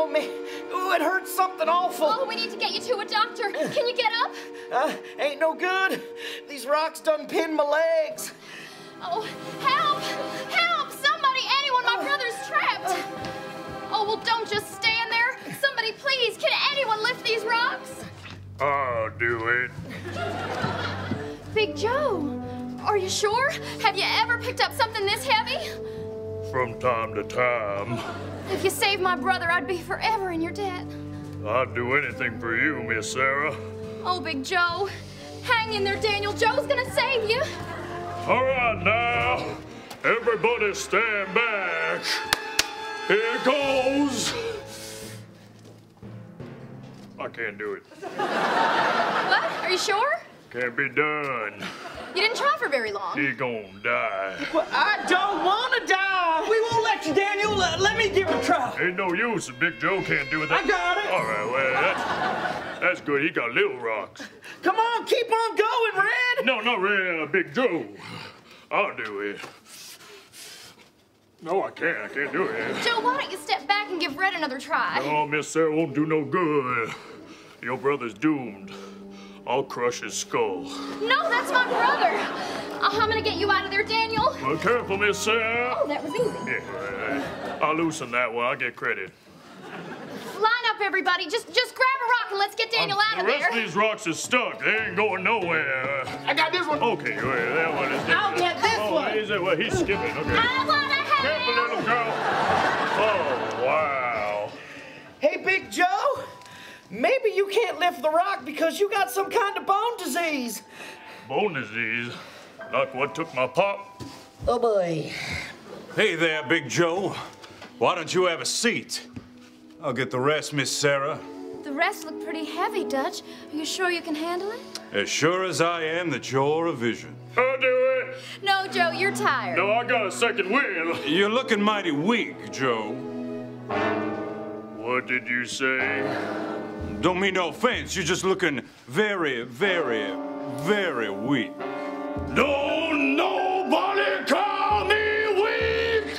Oh, man. Ooh, it hurts something awful. Oh, we need to get you to a doctor. Can you get up? Ain't no good. These rocks done pinned my legs. Oh, help! Help! Somebody, anyone, my brother's trapped. Oh, well, don't just stand there. Somebody, please, can anyone lift these rocks? I'll do it. Big Joe, are you sure? Have you ever picked up something this heavy? From time to time. If you saved my brother, I'd be forever in your debt. I'd do anything for you, Miss Sarah. Oh, Big Joe, hang in there, Daniel. Joe's gonna save you. All right, now, everybody stand back. Here goes. I can't do it. What? Are you sure? Can't be done. You didn't try for very long. He gonna die. Well, I don't want to die. We won't let you, Daniel. Let me give it a try. Ain't no use if Big Joe can't do it. I got it. All right, well, that's good. He got little rocks. Come on, keep on going, Red. No, not Red, Big Joe. I'll do it. No, I can't do it. Joe, why don't you step back and give Red another try? No, Miss Sarah won't do no good. Your brother's doomed. I'll crush his skull. No, that's my brother. I'm gonna get you out of there, Daniel. Well, careful, Miss Sarah. Oh, that was easy. Yeah, I'll loosen that one. I'll get credit. Line up, everybody. Just grab a rock and let's get Daniel out of there. The rest there. of these rocks is stuck. They ain't going nowhere. I got this one. Okay, well, that one is different. I'll get this one. Well, he's skipping. Okay. I wanna help. Careful, little girl. Oh, wow. Hey, Big Joe. Maybe you can't lift the rock because you got some kind of bone disease. Bone disease? Like what took my pop? Oh, boy. Hey there, Big Joe. Why don't you have a seat? I'll get the rest, Miss Sarah. The rest look pretty heavy, Dutch. Are you sure you can handle it? As sure as I am that you're a vision. I'll do it. No, Joe, you're tired. No, I got a second wheel. You're looking mighty weak, Joe. What did you say? Don't mean no offense. You're just looking very, very, very weak. Don't nobody call me weak!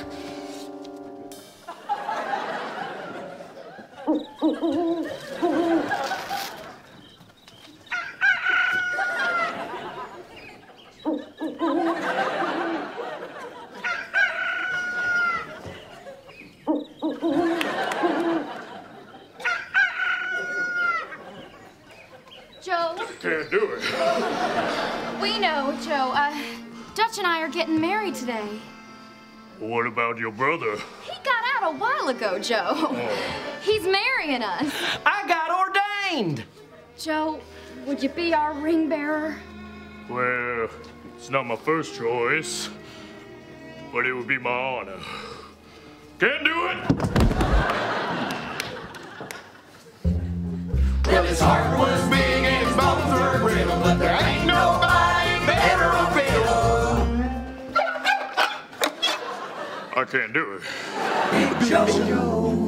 Joe. Can't do it. We know, Joe. Dutch and I are getting married today. What about your brother? He got out a while ago, Joe. Oh. He's marrying us. I got ordained. Joe, would you be our ring bearer? Well, it's not my first choice, but it would be my honor. Can't do it! Well, his heart was big and his bones were brittle, but there ain't nobody better on fiddle. I can't do it. Big Joe.